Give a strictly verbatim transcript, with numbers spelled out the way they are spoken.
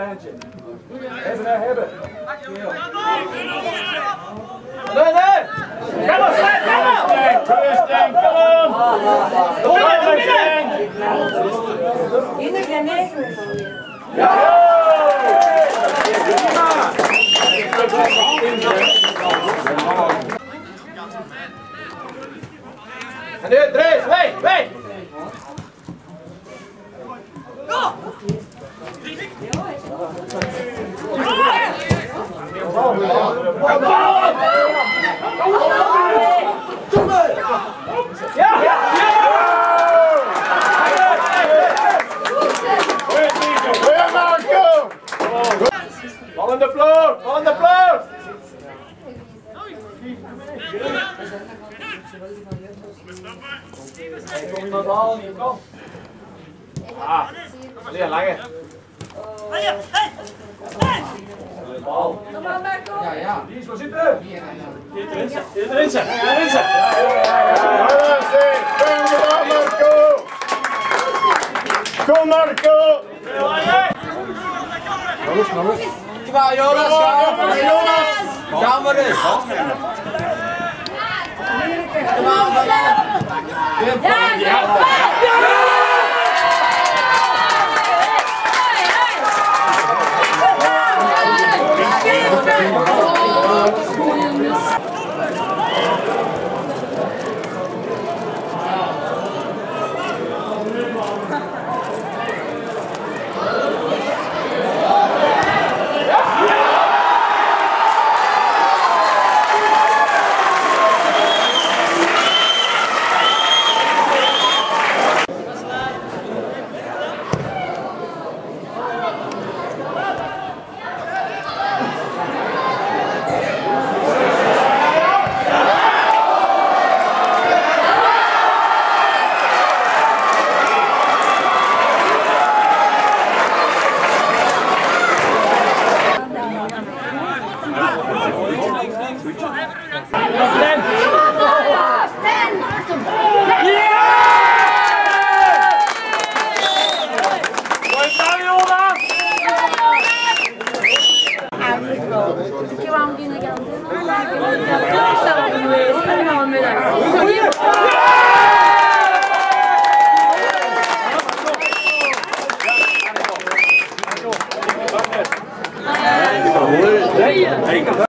lijntje. Hebben, hè, hebben. Nee, nee! Kom op, Stijn, kom op! Stijn, kom op! Kom op, Stijn! Iedereen negen. Ja! En nu, Dries, weg, weg! Go! Ja! Ja! Bal in de vloer! Bal in de vloer! Kom iemand halen hier, kom! Ah, alleen lange. Bal. Ja, ja. Die is waar zitten? Hier erin zitten. Hier erin zitten. Kom Marco! Kom maar Jonas, ga! Jonas! Ga maar eens! Kom maar! Ja, ja! Kıvam günü geldi.